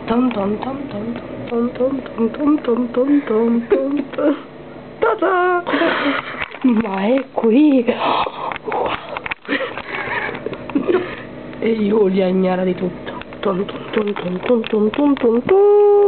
Tom tom tom tom tom tom tom tom tom tom tom tom tom. Ta-da! Ma è qui! Wow. E io li agnara di tutto. Tom tom tom tom tom tom tom tom.